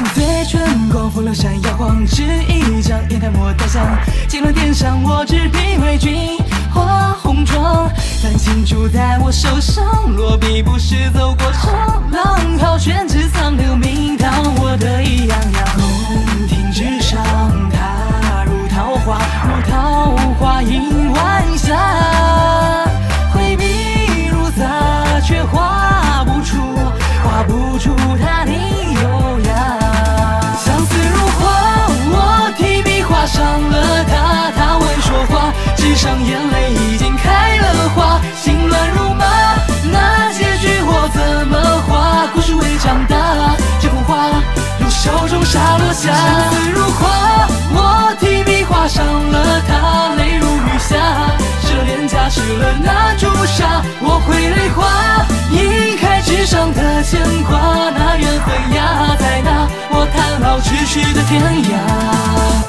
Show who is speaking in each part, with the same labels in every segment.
Speaker 1: 嘴唇光风流闪耀晃，只一张烟台莫大香。金銮殿上，我只披为君化红妆。丹青珠在我手上，落笔不是走过长廊。好悬枝苍流名堂，我得意洋洋。宫廷之上，踏入桃花，如桃花映晚霞。挥笔如洒，却画不出她的优雅。相思如画，我提笔画上了她，她未说话，纸上眼泪已经开了花。心乱如麻，那结局我怎么画？故事未长大，这幅画如手中沙落下。相思如画，我提笔画上了她，泪如雨下，湿了脸颊，湿了那朱砂。我会泪花，移开纸上的牵挂，那缘分呀，在那我叹老去去的天涯。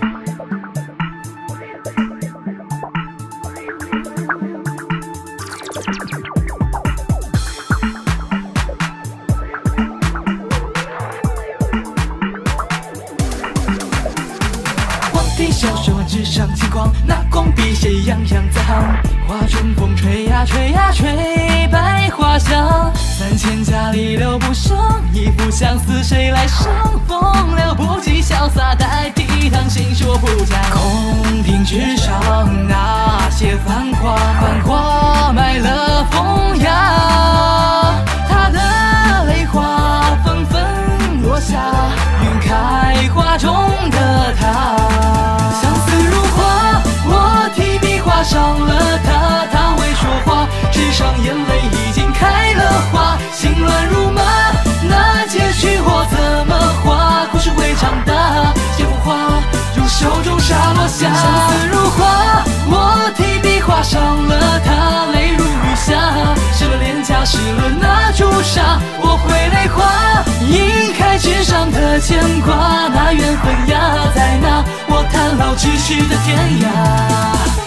Speaker 1: 小手腕纸上金光，那工笔写洋洋在行。花中风吹呀吹呀吹，百花香。3000家里留不上，一幅相思谁来上？风流不羁潇洒代替淌心说不讲。宫廷之上，那些繁华埋了风雅。她的泪花纷纷落下，晕开画中的她。画上了她，她未说话，纸上眼泪已经开了花。心乱如麻，那结局我怎么画？故事会长大，这幅画如手中沙落下。相思如画，我提笔画上了她，泪如雨下，湿了脸颊，湿了那朱砂。我会泪花，移开纸上的牵挂，那缘分呀，在那我叹老去去的天涯。